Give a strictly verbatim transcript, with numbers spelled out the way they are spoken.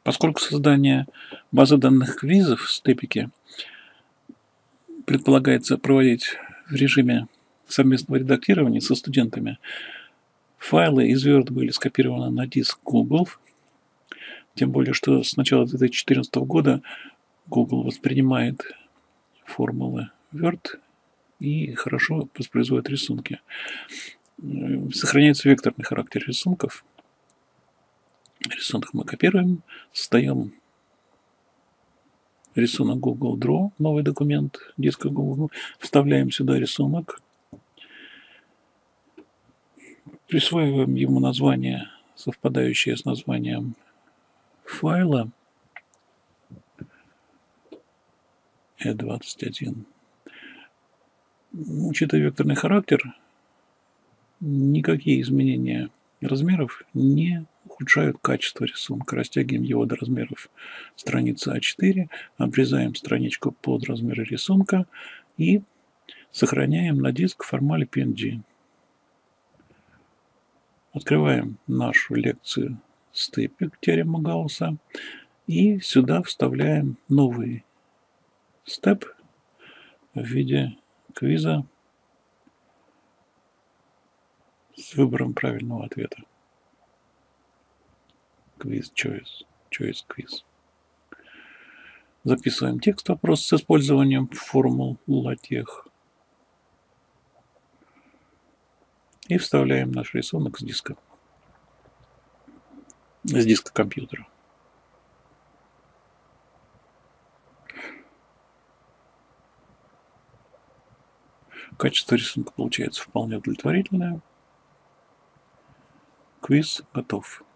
Поскольку создание базы данных квизов в степике предполагается проводить в режиме совместного редактирования со студентами, файлы из Word были скопированы на диск Google. Тем более, что с начала две тысячи четырнадцатого года Google воспринимает формулы Word и хорошо воспроизводит рисунки. Сохраняется векторный характер рисунков. Рисунок мы копируем, создаем рисунок Google Draw, новый документ диска Google, вставляем сюда рисунок, присваиваем ему название, совпадающее с названием файла и двадцать один. Учитывая векторный характер, никакие изменения размеров не ухудшают качество рисунка. Растягиваем его до размеров страницы а четыре, обрезаем страничку под размеры рисунка и сохраняем на диск в формате пи эн джи. Открываем нашу лекцию степик теорема Гаусса и сюда вставляем новый степ в виде квиза с выбором правильного ответа. Quiz choice. Choice quiz. Записываем текст вопроса с использованием формул LaTeX. И вставляем наш рисунок с диска. С диска компьютера. Качество рисунка получается вполне удовлетворительное. Квиз готов.